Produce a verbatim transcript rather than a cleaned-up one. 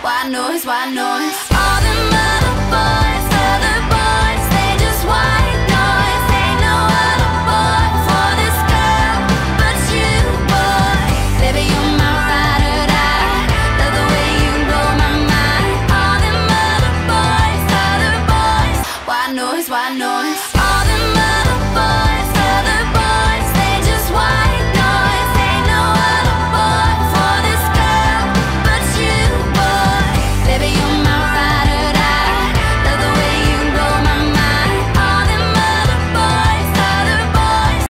White noise, white noise. All them other boys, other boys, they just white noise. Ain't no other boy for this girl but you, boy. Baby, you're my ride or die. Love the way you blow my mind. All them other boys, other boys. White noise, white noise.